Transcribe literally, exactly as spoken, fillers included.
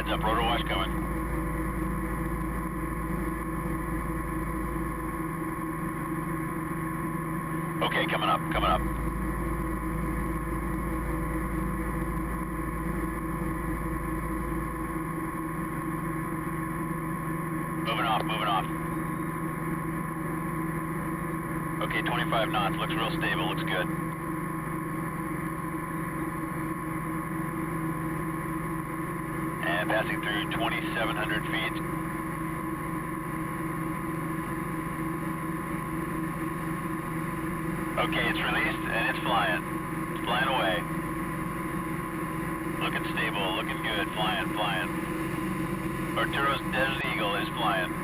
Heads up, rotor wash coming. Okay, coming up, coming up. Moving off, moving off. Okay, twenty-five knots, looks real stable, looks good. And passing through twenty-seven hundred feet. Okay, it's released and it's flying. It's flying away. Looking stable, looking good, flying, flying. Arturo's Desert Eagle is flying.